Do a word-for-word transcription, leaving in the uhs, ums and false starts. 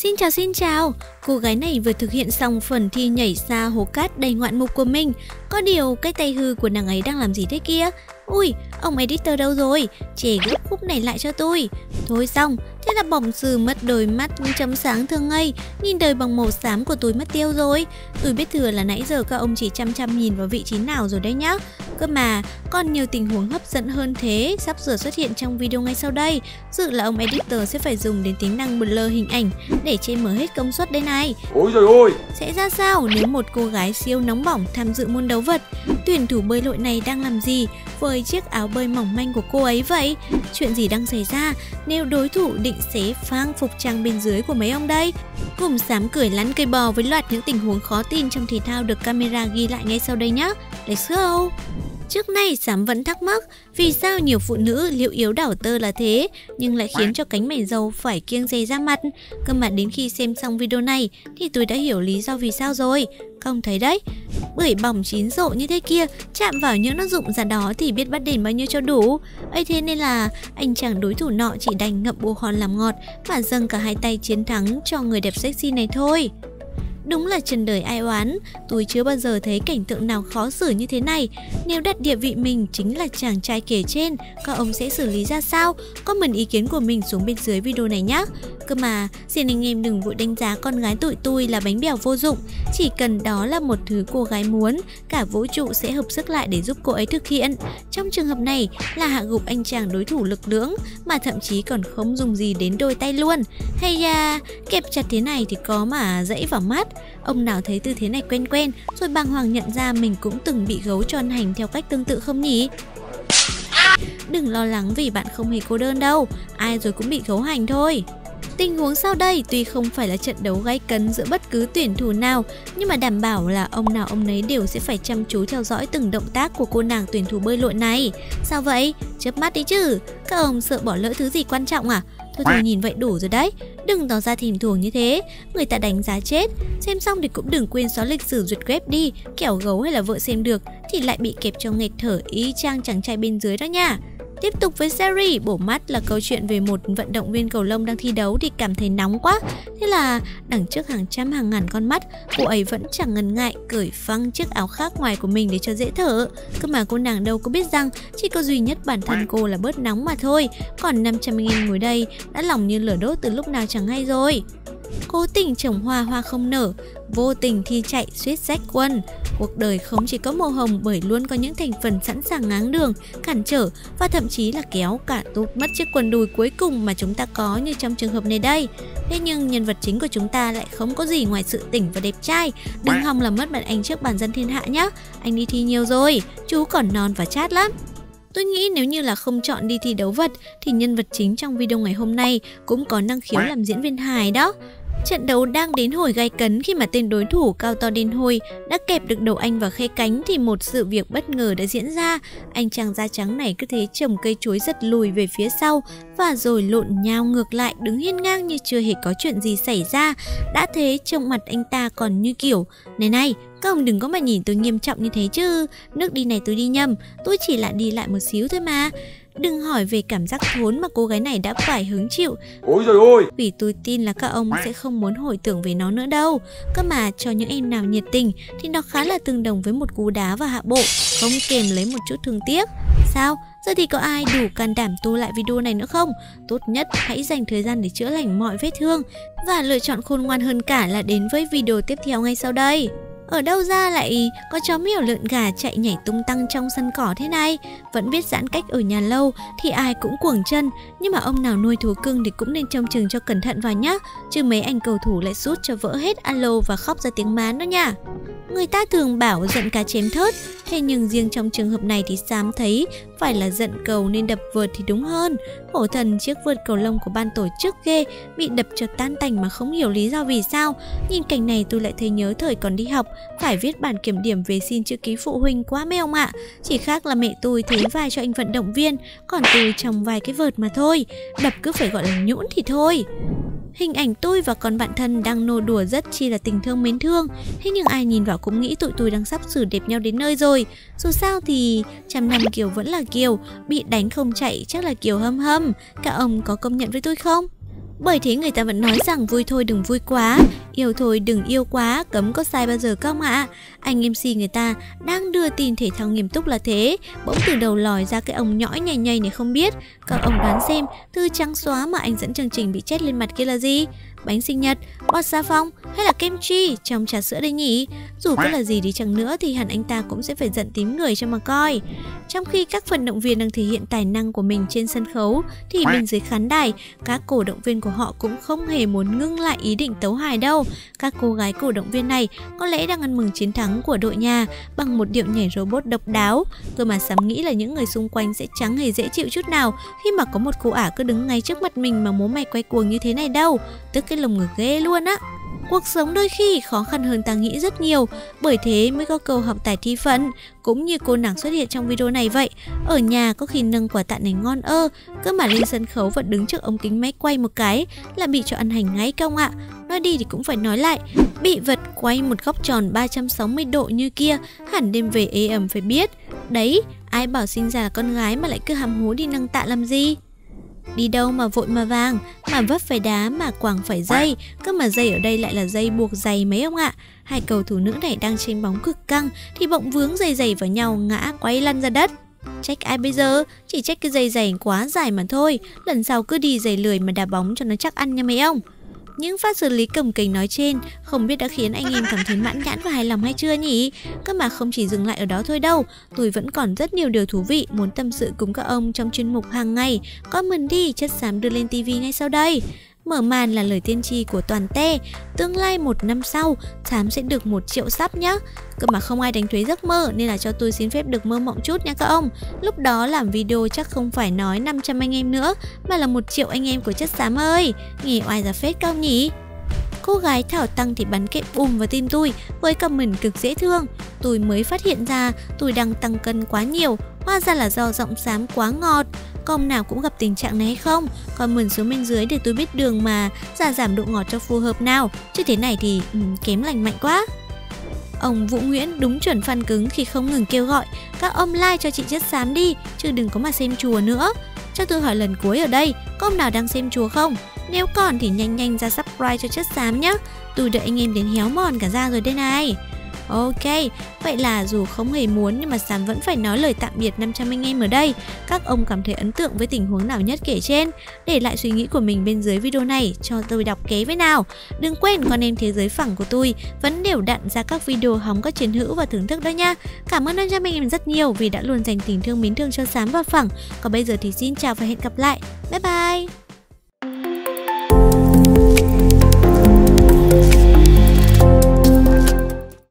Xin chào xin chào, cô gái này vừa thực hiện xong phần thi nhảy xa hố cát đầy ngoạn mục của mình. Có điều cái tay hư của nàng ấy đang làm gì thế kia? Ui, ông editor đâu rồi? Chè gấp khúc này lại cho tôi. Thôi xong, thế là bỏng sư mất đôi mắt chấm sáng thường ngây, nhìn đời bằng màu xám của tôi mất tiêu rồi. Tôi biết thừa là nãy giờ các ông chỉ chăm chăm nhìn vào vị trí nào rồi đấy nhá. Cơ mà, còn nhiều tình huống hấp dẫn hơn thế sắp sửa xuất hiện trong video ngay sau đây. Dự là ông editor sẽ phải dùng đến tính năng blur hình ảnh để che mở hết công suất đây này. Ôi trời ơi! Sẽ ra sao nếu một cô gái siêu nóng bỏng tham dự môn đấu vật? Tuyển thủ bơi lội này đang làm gì với chiếc áo bơi mỏng manh của cô ấy vậy? Chuyện gì đang xảy ra nếu đối thủ định xé phang phục trang bên dưới của mấy ông đây? Cùng xám cười lăn cây bò với loạt những tình huống khó tin trong thể thao được camera ghi lại ngay sau đây nhé. Let's go! Trước nay Sám vẫn thắc mắc vì sao nhiều phụ nữ liệu yếu đảo tơ là thế nhưng lại khiến cho cánh mày râu phải kiêng dè ra mặt. Cơ mà đến khi xem xong video này thì tôi đã hiểu lý do vì sao rồi. Không thấy đấy, bưởi bỏng chín rộ như thế kia chạm vào những nó rụng ra đó thì biết bắt đền bao nhiêu cho đủ. Ấy thế nên là anh chàng đối thủ nọ chỉ đành ngậm bồ hòn làm ngọt mà dâng cả hai tay chiến thắng cho người đẹp sexy này thôi. Đúng là trần đời ai oán, tôi chưa bao giờ thấy cảnh tượng nào khó xử như thế này. Nếu đặt địa vị mình chính là chàng trai kể trên, các ông sẽ xử lý ra sao? Comment ý kiến của mình xuống bên dưới video này nhé. Cơ mà, xin anh em đừng vội đánh giá con gái tụi tôi là bánh bèo vô dụng. Chỉ cần đó là một thứ cô gái muốn, cả vũ trụ sẽ hợp sức lại để giúp cô ấy thực hiện. Trong trường hợp này là hạ gục anh chàng đối thủ lực lưỡng, mà thậm chí còn không dùng gì đến đôi tay luôn. Hay da, kẹp chặt thế này thì có mà dẫy vào mắt. Ông nào thấy tư thế này quen quen rồi bàng hoàng nhận ra mình cũng từng bị gấu tròn hành theo cách tương tự không nhỉ? Đừng lo lắng vì bạn không hề cô đơn đâu, ai rồi cũng bị gấu hành thôi. Tình huống sau đây tuy không phải là trận đấu gay cấn giữa bất cứ tuyển thủ nào, nhưng mà đảm bảo là ông nào ông nấy đều sẽ phải chăm chú theo dõi từng động tác của cô nàng tuyển thủ bơi lội này. Sao vậy? Chớp mắt đi chứ, các ông sợ bỏ lỡ thứ gì quan trọng à? Thôi thôi nhìn vậy đủ rồi đấy, đừng tỏ ra thèm thuồng như thế, người ta đánh giá chết. Xem xong thì cũng đừng quên xóa lịch sử duyệt web đi, kẻo gấu hay là vợ xem được thì lại bị kẹp cho nghẹt thở y chang chàng trai bên dưới đó nha. Tiếp tục với series bổ mắt là câu chuyện về một vận động viên cầu lông đang thi đấu thì cảm thấy nóng quá. Thế là đằng trước hàng trăm hàng ngàn con mắt, cô ấy vẫn chẳng ngần ngại cởi phăng chiếc áo khác ngoài của mình để cho dễ thở. Cơ mà cô nàng đâu có biết rằng chỉ có duy nhất bản thân cô là bớt nóng mà thôi. Còn năm trăm anh em ngồi đây đã lòng như lửa đốt từ lúc nào chẳng hay rồi. Cố tình trồng hoa hoa không nở, vô tình thi chạy suýt rách quân. Cuộc đời không chỉ có màu hồng bởi luôn có những thành phần sẵn sàng ngáng đường, cản trở và thậm chí là kéo cả tụt mất chiếc quần đùi cuối cùng mà chúng ta có như trong trường hợp này đây. Thế nhưng nhân vật chính của chúng ta lại không có gì ngoài sự tỉnh và đẹp trai. Đừng hòng làm mất mặt anh trước bản dân thiên hạ nhé. Anh đi thi nhiều rồi, chú còn non và chát lắm. Tôi nghĩ nếu như là không chọn đi thi đấu vật thì nhân vật chính trong video ngày hôm nay cũng có năng khiếu làm diễn viên hài đó. Trận đấu đang đến hồi gay cấn khi mà tên đối thủ cao to đen hôi đã kẹp được đầu anh vào khe cánh thì một sự việc bất ngờ đã diễn ra. Anh chàng da trắng này cứ thế trồng cây chuối giật lùi về phía sau và rồi lộn nhào ngược lại đứng hiên ngang như chưa hề có chuyện gì xảy ra. Đã thế trong mặt anh ta còn như kiểu này này, các ông đừng có mà nhìn tôi nghiêm trọng như thế chứ, nước đi này tôi đi nhầm, tôi chỉ là đi lại một xíu thôi mà. Đừng hỏi về cảm giác thốn mà cô gái này đã phải hứng chịu. Ôi trời ơi! Vì tôi tin là các ông sẽ không muốn hồi tưởng về nó nữa đâu. Cơ mà cho những em nào nhiệt tình thì nó khá là tương đồng với một cú đá vào hạ bộ, không kèm lấy một chút thương tiếc. Sao? Giờ thì có ai đủ can đảm tua lại video này nữa không? Tốt nhất hãy dành thời gian để chữa lành mọi vết thương. Và lựa chọn khôn ngoan hơn cả là đến với video tiếp theo ngay sau đây. Ở đâu ra lại có chó mèo lợn gà chạy nhảy tung tăng trong sân cỏ thế này? Vẫn biết giãn cách ở nhà lâu thì ai cũng cuồng chân, nhưng mà ông nào nuôi thú cưng thì cũng nên trông chừng cho cẩn thận vào nhá, chứ mấy anh cầu thủ lại sút cho vỡ hết alo và khóc ra tiếng mán đó nha. Người ta thường bảo giận cá chém thớt, thế nhưng riêng trong trường hợp này thì Sám thấy phải là giận cầu nên đập vợt thì đúng hơn. Khổ thần chiếc vợt cầu lông của ban tổ chức ghê, bị đập cho tan tành mà không hiểu lý do vì sao. Nhìn cảnh này tôi lại thấy nhớ thời còn đi học, phải viết bản kiểm điểm về xin chữ ký phụ huynh quá mấy ông ạ. Chỉ khác là mẹ tôi thế vai cho anh vận động viên, còn tôi trong vài cái vợt mà thôi. Đập cứ phải gọi là nhũn thì thôi. Hình ảnh tôi và con bạn thân đang nô đùa rất chi là tình thương mến thương. Thế nhưng ai nhìn vào cũng nghĩ tụi tôi đang sắp xử đẹp nhau đến nơi rồi. Dù sao thì trăm năm Kiều vẫn là Kiều, bị đánh không chạy chắc là Kiều hâm hâm. Các ông có công nhận với tôi không? Bởi thế người ta vẫn nói rằng vui thôi đừng vui quá, yêu thôi đừng yêu quá, cấm có sai bao giờ không ạ? À? Anh em xê người ta đang đưa tin thể thao nghiêm túc là thế, bỗng từ đầu lòi ra cái ông nhõi nhầy nhầy này không biết. Các ông đoán xem, thư trắng xóa mà anh dẫn chương trình bị chết lên mặt kia là gì? Bánh sinh nhật, bọt xà phòng hay là kem chi trong trà sữa đây nhỉ? Dù có là gì đi chăng nữa thì hẳn anh ta cũng sẽ phải giận tím người cho mà coi. Trong khi các vận động viên đang thể hiện tài năng của mình trên sân khấu thì bên dưới khán đài, các cổ động viên của họ cũng không hề muốn ngưng lại ý định tấu hài đâu. Các cô gái cổ động viên này có lẽ đang ăn mừng chiến thắng của đội nhà bằng một điệu nhảy robot độc đáo. Cơ mà Sắm nghĩ là những người xung quanh sẽ chẳng hề dễ chịu chút nào khi mà có một cô ả cứ đứng ngay trước mặt mình mà múa may quay cuồng như thế này đâu. Tức cái lồng ngực ghê luôn á. Cuộc sống đôi khi khó khăn hơn ta nghĩ rất nhiều, bởi thế mới có câu học tài thi phận. Cũng như cô nàng xuất hiện trong video này vậy, ở nhà có khi nâng quả tạ này ngon ơ, cứ mà lên sân khấu và đứng trước ống kính máy quay một cái là bị cho ăn hành ngay công ạ. Nói đi thì cũng phải nói lại, bị vật quay một góc tròn ba trăm sáu mươi độ như kia, hẳn đêm về ê ẩm phải biết. Đấy, ai bảo sinh ra là con gái mà lại cứ hăm hố đi nâng tạ làm gì? Đi đâu mà vội mà vàng, mà vấp phải đá mà quàng phải dây, cơ mà dây ở đây lại là dây buộc giày mấy ông ạ. Hai cầu thủ nữ này đang tranh bóng cực căng thì bỗng vướng dây giày vào nhau ngã quay lăn ra đất. Trách ai bây giờ, chỉ trách cái dây giày quá dài mà thôi, lần sau cứ đi giày lười mà đá bóng cho nó chắc ăn nha mấy ông. Những phát xử lý cồng kềnh nói trên không biết đã khiến anh em cảm thấy mãn nhãn và hài lòng hay chưa nhỉ? Cơ mà không chỉ dừng lại ở đó thôi đâu, tôi vẫn còn rất nhiều điều thú vị muốn tâm sự cùng các ông trong chuyên mục hàng ngày Comment đi Chất Xám đưa lên ti vi ngay sau đây. Mở màn là lời tiên tri của Toàn Te, tương lai một năm sau Xám sẽ được một triệu sắp nhá. Cơ mà không ai đánh thuế giấc mơ nên là cho tôi xin phép được mơ mộng chút nha các ông. Lúc đó làm video chắc không phải nói năm trăm anh em nữa mà là một triệu anh em của Chất Xám ơi. Nghe oai ra phết cao nhỉ? Cô gái Thảo Tăng thì bắn kẹp bùm vào tim tôi với comment cực dễ thương. Tôi mới phát hiện ra tôi đang tăng cân quá nhiều, hóa ra là do giọng Xám quá ngọt. Con nào cũng gặp tình trạng này hay không? Comment xuống bên dưới để tôi biết đường mà ra giảm độ ngọt cho phù hợp nào. Chứ thế này thì um, kém lành mạnh quá. Ông Vũ Nguyễn đúng chuẩn fan cứng khi không ngừng kêu gọi các ông like cho chị Chất Xám đi, chứ đừng có mà xem chùa nữa. Cho tôi hỏi lần cuối ở đây, có ông nào đang xem chùa không? Nếu còn thì nhanh nhanh ra subscribe cho Chất Xám nhé. Tôi đợi anh em đến héo mòn cả da rồi đây này. Ok, vậy là dù không hề muốn nhưng mà Xám vẫn phải nói lời tạm biệt năm trăm anh em ở đây. Các ông cảm thấy ấn tượng với tình huống nào nhất kể trên? Để lại suy nghĩ của mình bên dưới video này cho tôi đọc kế với nào. Đừng quên con em thế giới phẳng của tôi vẫn đều đặn ra các video hóng các chiến hữu và thưởng thức đó nha. Cảm ơn năm trăm anh em rất nhiều vì đã luôn dành tình thương mến thương cho Xám và Phẳng. Còn bây giờ thì xin chào và hẹn gặp lại. Bye bye.